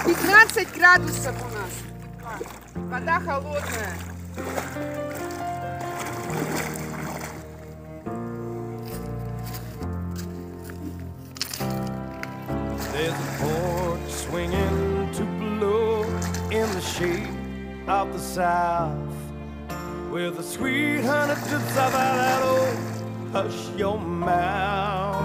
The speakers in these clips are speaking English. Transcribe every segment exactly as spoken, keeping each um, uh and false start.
пятнадцать градусов у нас. Вода холодная. There's a porch swinging to blow in the shade of the south, where the sweet honey drips out of that old hush your mouth.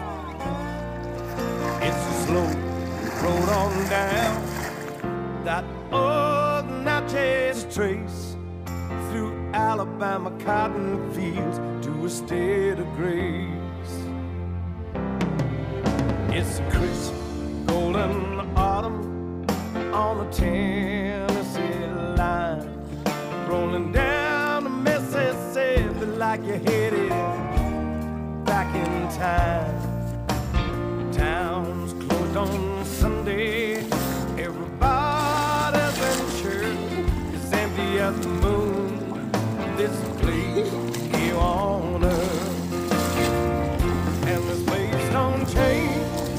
It's a slow road on down that old Natchez trace through Alabama cotton fields to a state of grace. It's a crisp golden autumn on the Tennessee line, rolling down the Mississippi like you're headed back in time. Town's closed on Sunday, everybody's in church, it's empty as the moon, this place here on earth. And this place don't change,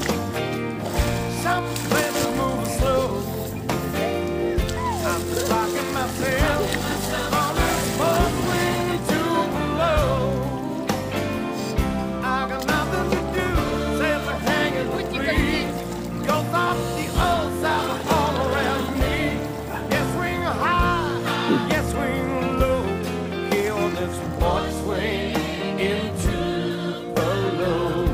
some places move slow. I'm just rocking myself on this boat swing to below. I got nothing to do except for hanging free. Goes off the old south all around me. Yes, swing high, yes, swing low. Here on this boat swing into below.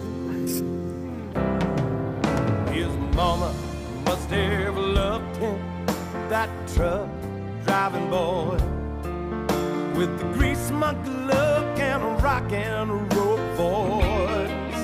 His mama must have loved him, that truck driving boy, with the grease smug look and a rock and roll voice.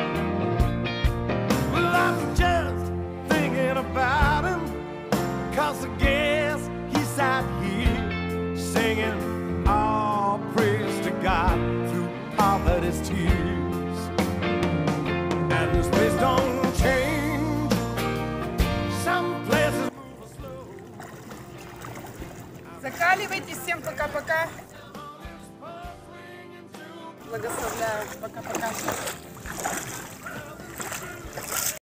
Well, I'm just thinking about him, cause I guess he's out here singing all praise to God through poverty's tears. And this place don't change, some places move slow. Закаливайтесь. Всем пока-пока. Благословляю. Пока-пока.